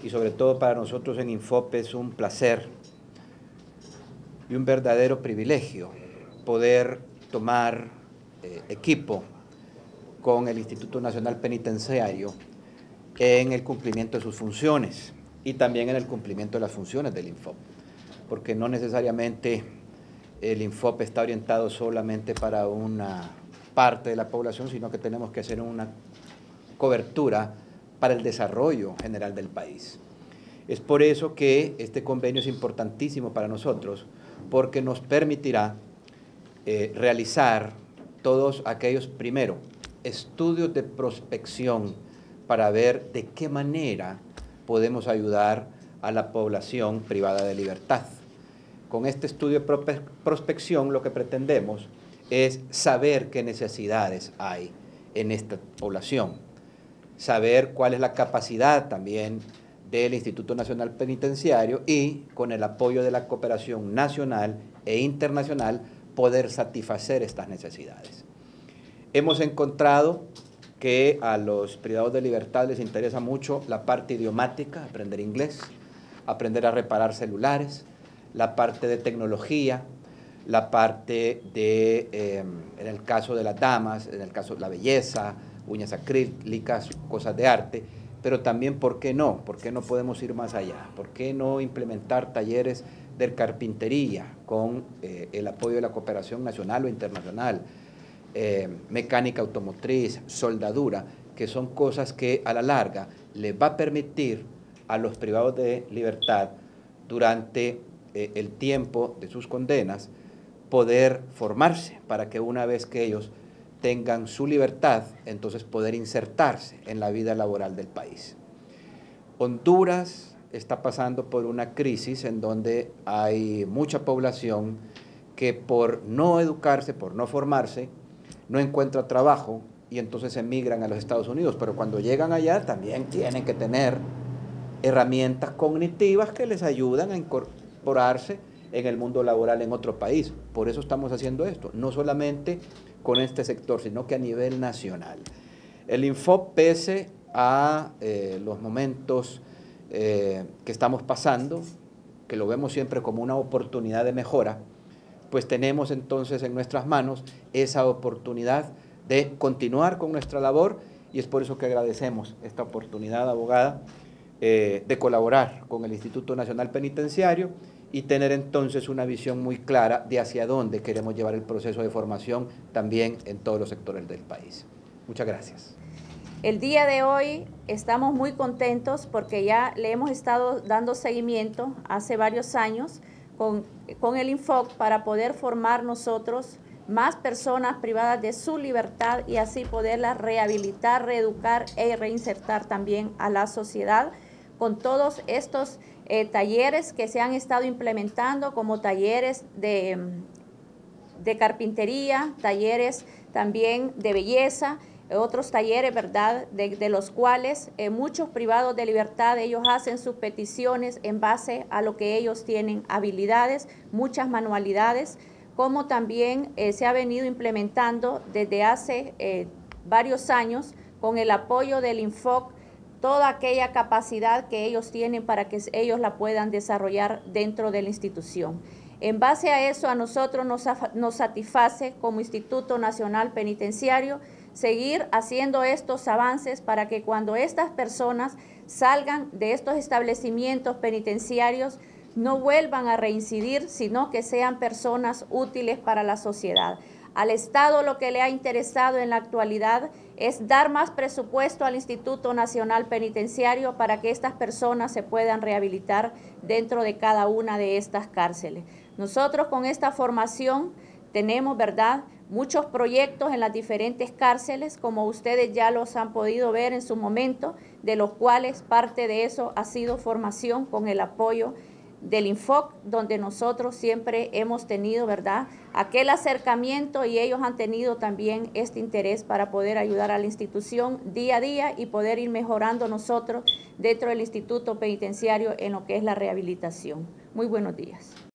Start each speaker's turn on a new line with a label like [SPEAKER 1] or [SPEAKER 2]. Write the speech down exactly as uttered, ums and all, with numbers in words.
[SPEAKER 1] y sobre todo para nosotros en Infope es un placer y un verdadero privilegio poder tomar eh, equipo con el Instituto Nacional Penitenciario en el cumplimiento de sus funciones y también en el cumplimiento de las funciones del Infope, porque no necesariamente el Infope está orientado solamente para una parte de la población, sino que tenemos que hacer una cobertura para el desarrollo general del país. Es por eso que este convenio es importantísimo para nosotros, porque nos permitirá eh, realizar todos aquellos, primero, estudios de prospección para ver de qué manera podemos ayudar a la población privada de libertad. Con este estudio de prospección lo que pretendemos es saber qué necesidades hay en esta población, saber cuál es la capacidad también del Instituto Nacional Penitenciario y, con el apoyo de la cooperación nacional e internacional, poder satisfacer estas necesidades. Hemos encontrado que a los privados de libertad les interesa mucho la parte idiomática, aprender inglés, aprender a reparar celulares, la parte de tecnología, la parte de, eh, en el caso de las damas, en el caso de la belleza, uñas acrílicas, cosas de arte, pero también, ¿por qué no? ¿Por qué no podemos ir más allá? ¿Por qué no implementar talleres de carpintería con eh, el apoyo de la cooperación nacional o internacional? Eh, mecánica automotriz, soldadura, que son cosas que a la larga les va a permitir a los privados de libertad durante eh, el tiempo de sus condenas poder formarse para que una vez que ellos tengan su libertad, entonces poder insertarse en la vida laboral del país. Honduras está pasando por una crisis en donde hay mucha población que por no educarse, por no formarse, no encuentra trabajo y entonces emigran a los Estados Unidos, pero cuando llegan allá también tienen que tener herramientas cognitivas que les ayudan a incorporarse en el mundo laboral en otro país. Por eso estamos haciendo esto, no solamente con este sector, sino que a nivel nacional. El Infope, pese a eh, los momentos eh, que estamos pasando, que lo vemos siempre como una oportunidad de mejora, pues tenemos entonces en nuestras manos esa oportunidad de continuar con nuestra labor y es por eso que agradecemos esta oportunidad, abogada, eh, de colaborar con el Instituto Nacional Penitenciario y tener entonces una visión muy clara de hacia dónde queremos llevar el proceso de formación también en todos los sectores del país. Muchas gracias.
[SPEAKER 2] El día de hoy estamos muy contentos porque ya le hemos estado dando seguimiento hace varios años con, con el Infope para poder formar nosotros más personas privadas de su libertad y así poderlas rehabilitar, reeducar e reinsertar también a la sociedad con todos estos eh, talleres que se han estado implementando como talleres de, de carpintería, talleres también de belleza, otros talleres, ¿verdad?, de, de los cuales eh, muchos privados de libertad, ellos hacen sus peticiones en base a lo que ellos tienen habilidades, muchas manualidades, como también eh, se ha venido implementando desde hace eh, varios años con el apoyo del Infope, toda aquella capacidad que ellos tienen para que ellos la puedan desarrollar dentro de la institución. En base a eso, a nosotros nos, nos satisface como Instituto Nacional Penitenciario seguir haciendo estos avances para que cuando estas personas salgan de estos establecimientos penitenciarios no vuelvan a reincidir, sino que sean personas útiles para la sociedad. Al Estado lo que le ha interesado en la actualidad es dar más presupuesto al Instituto Nacional Penitenciario para que estas personas se puedan rehabilitar dentro de cada una de estas cárceles. Nosotros con esta formación tenemos, ¿verdad?, muchos proyectos en las diferentes cárceles, como ustedes ya los han podido ver en su momento, de los cuales parte de eso ha sido formación con el apoyo del Infope, donde nosotros siempre hemos tenido, ¿verdad?, aquel acercamiento y ellos han tenido también este interés para poder ayudar a la institución día a día y poder ir mejorando nosotros dentro del Instituto Penitenciario en lo que es la rehabilitación. Muy buenos días.